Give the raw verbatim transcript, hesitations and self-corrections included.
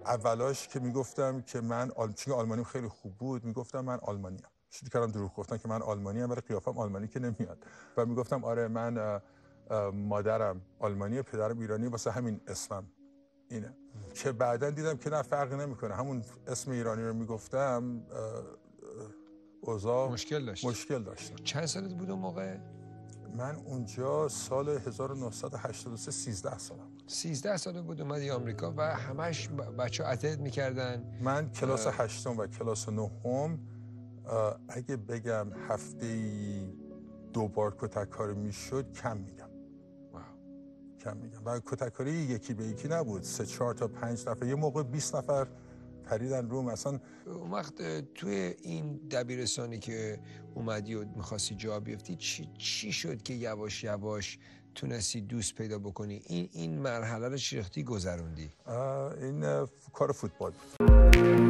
اولاش که میگفتم که من آل... چون آلمانیم خیلی خوب بود، میگفتم من آلمانیم. شروع کردم دروغ گفتن که من آلمانیم، ولی قیافم آلمانی که نمیاد. و میگفتم آره من اه، اه، مادرم آلمانیه، پدرم ایرانی، واسه همین اسمم اینه. ام. که بعداً دیدم که نه فرقی نمیکنه، همون اسم ایرانی رو میگفتم، اوضاع مشکل داشت. مشکل داشتم. چند سالت بود اون موقع؟ من اونجا سال هزار و نهصد و هشتاد و سه سیزده سالم بود. سیزده ساله بود اومدی آمریکا و همش بچه ها اتلت میکردن. من کلاس هشتم و کلاس نهم اگه بگم هفته‌ای دو بار کتککاری میشد کم میگم. واو. کم میگم. و کتککاری یکی به یکی نبود، سه چهار تا پنج نفر، یه موقع بیست نفر پریدن روم. اصلا اون وقت توی این دبیرستانی که اومدی و میخواستی جا بیفتی چی, چی شد که یواش یواش تونستی دوست پیدا بکنی؟ این این مرحله رو چی رختی گذروندی؟ این کار فوتبال بود.